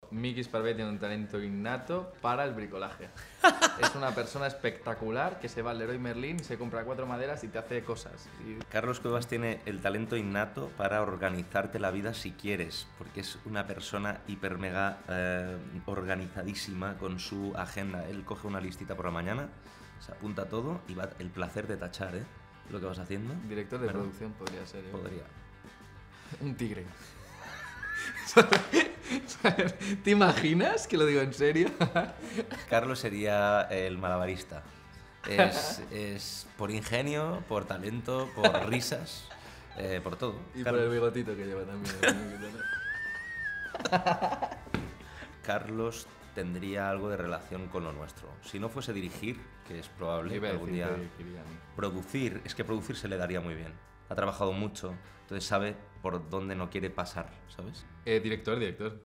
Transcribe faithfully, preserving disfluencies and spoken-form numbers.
Miki Sparvé tiene un talento innato para el bricolaje. Es una persona espectacular que se va al Leroy Merlin, se compra cuatro maderas y te hace cosas. Y... Carlos Cuevas tiene el talento innato para organizarte la vida si quieres, porque es una persona hiper mega eh, organizadísima con su agenda. Él coge una listita por la mañana, se apunta todo y va el placer de tachar, ¿eh? Lo que vas haciendo. Director de Bueno, producción podría ser, ¿eh? Podría. Un tigre. ¿Te imaginas que lo digo en serio? Carlos sería el malabarista. Es, es por ingenio, por talento, por risas, eh, por todo. Y Carlos, por el bigotito que lleva también. Carlos tendría algo de relación con lo nuestro. Si no fuese dirigir, que es probable Iba que a algún decir día... que dirigiría a mí. Producir, es que producir se le daría muy bien. Ha trabajado mucho, entonces sabe por dónde no quiere pasar, ¿sabes? Eh, director, director.